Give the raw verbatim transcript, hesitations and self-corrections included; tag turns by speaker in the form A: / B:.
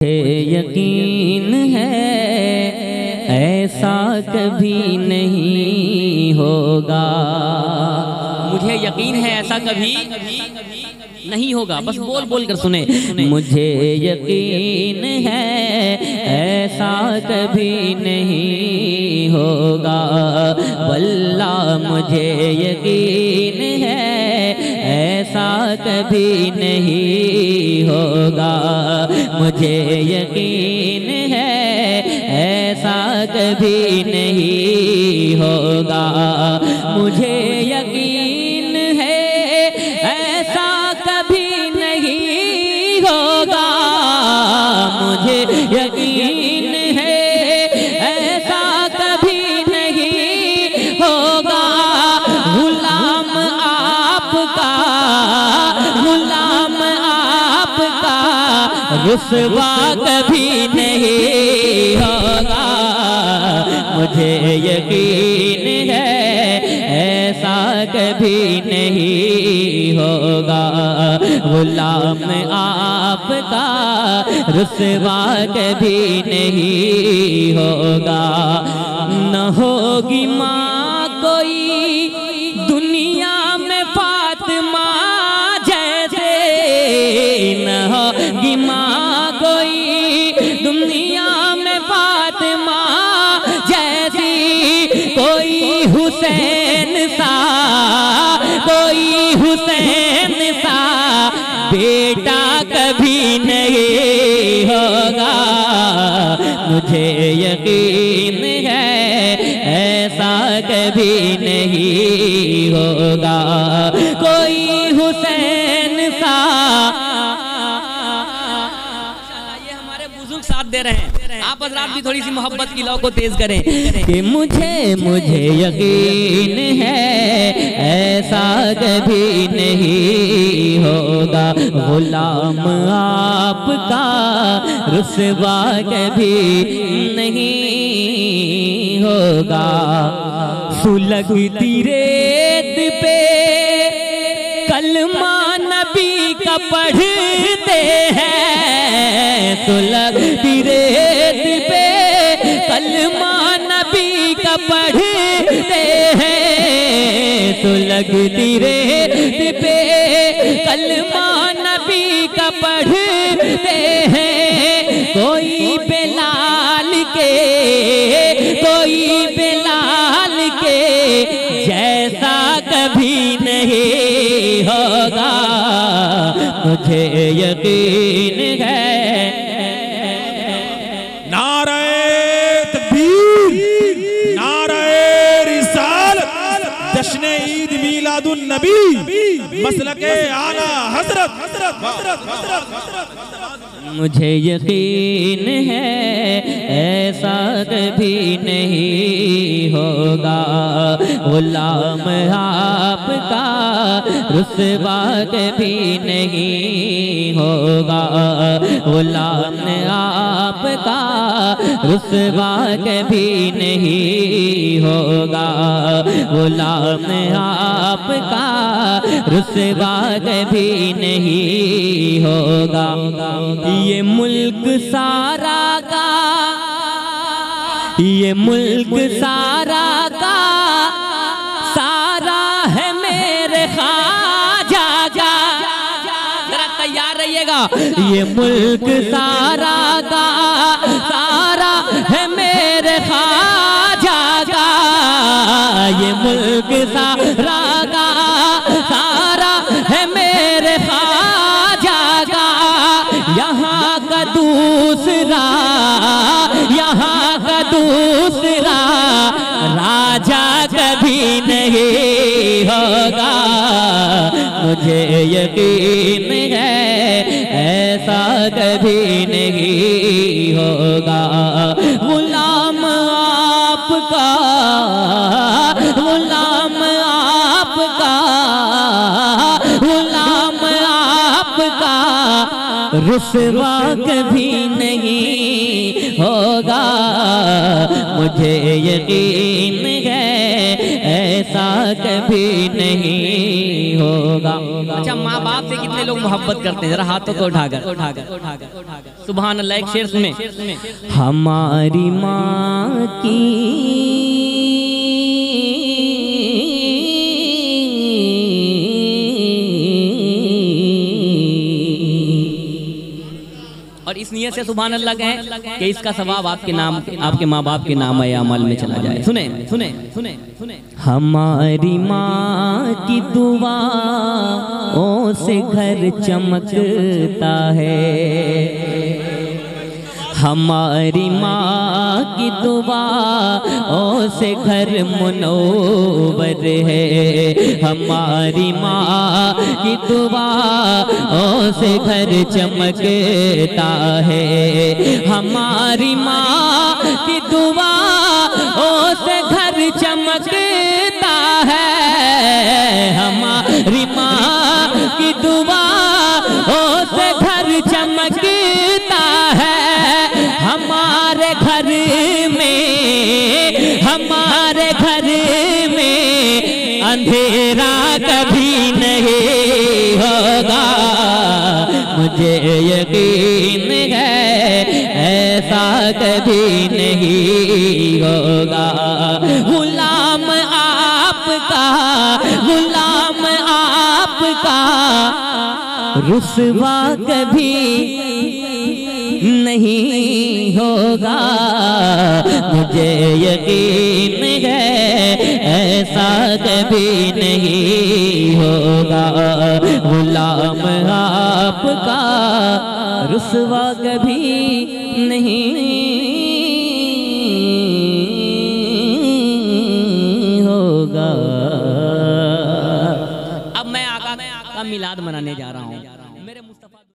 A: मुझे यकीन है ऐसा कभी नहीं होगा। मुझे यकीन है ऐसा कभी नहीं होगा। बस बोल बोल कर सुने। मुझे यकीन है ऐसा कभी नहीं होगा। वल्लाह मुझे यकीन है ऐसा कभी नहीं होगा। मुझे यकीन है ऐसा कभी नहीं होगा। मुझे यकीन है ऐसा कभी नहीं होगा। मुझे यकीन है ऐसा कभी नहीं होगा। गुलाम आपका गुलाम आपका रुसवा कभी नहीं होगा। मुझे यकीन है ऐसा कभी नहीं होगा। गुलाम आपका रुसवा कभी नहीं होगा। न होगी माँ कोई दुनिया में फातिमा जैसे, न होगी माँ कोई दुनिया में फातिमा जैसी। कोई हुसैन सा कोई हुसैन सा बेटा कभी नहीं होगा। मुझे यकीन है ऐसा कभी नहीं होगा। कोई हुसैन सा। ये हमारे बुजुर्ग साथ दे रहे हैं। आप हज़रात भी थोड़ी सी मोहब्बत की लौ को तेज करें कि मुझे मुझे यकीन है ऐसा कभी नहीं होगा। गुलाम आपका रुसवा कभी नहीं होगा। सुलगती रेत पे कलमा नबी का पढ़ते हैं। सुलगती रेत पे कलमा नबी का पढ़ते हैं। सुलगती रेत पे कलमा नबी का पढ़ते हैं। कोई बेलाल के कोई बेलाल के जैसा कभी नहीं होगा। मुझे यकीन है।
B: नारे तकबीर, नारे रिसालत, जश्न ईद मिलादुन नबी, मसलके आला हजरत हजरत हजरत हजरत।
A: मुझे यकीन है ऐसा कभी नहीं होगा। गुलाम आपका रुसवा कभी नहीं होगा। गुलाम आपका रुसवा कभी नहीं होगा। गुलाम आपका रुसवा कभी नहीं होगा। ये मुल्क सारा का ये मुल्क सारा का सारा है मेरे ख्वाजा का। जरा तैयार रहिएगा। ये मुल्क सारा का सारा है मेरे ख्वाजा का। ये मुल्क सारा का सारा है मेरे ख्वाजा का। यहाँ का दूसरा यहाँ का दूसरा राजा कभी नहीं होगा। मुझे यकीन है ऐसा कभी नहीं होगा। गुलाम आपका गुलाम आपका गुलाम आपका रुसवा कभी नहीं होगा। मुझे यकीन है ऐसा कभी नहीं होगा। अच्छा, माँ बाप से कितने लोग मोहब्बत करते हैं? जरा हाथों को उठाकर उठाकर उठाकर उठाकर सुभान अल्लाह। एक शेर सुने, हमारी माँ की और इस नियत से सुभान अल्लाह कहें कि इसका सवाब आपके नाम, आपके माँ बाप के नाम या अमल में चला जाए। सुने सुने सुने सुने हमारी माँ की दुआओं से घर चमकता है, हमारी माँ की दुआओं से घर मुनव्वर है, हमारी माँ की दुआओं से घर चमकता है, हमारी माँ की दुआओं से घर चमकता है, हमारी माँ की दुआओं से घर चमकता है। हमारे घर में, हमारे घर में अंधेरा कभी नहीं होगा, मुझे यकीन है ऐसा कभी नहीं होगा। गुलाम आपका, गुलाम आपका रुसवा कभी नहीं होगा, मुझे यकीन है ऐसा कभी नहीं होगा। गुलाम आपका रुसवा कभी नहीं होगा। अब मैं आका का मिलाद मनाने जा रहा हूँ।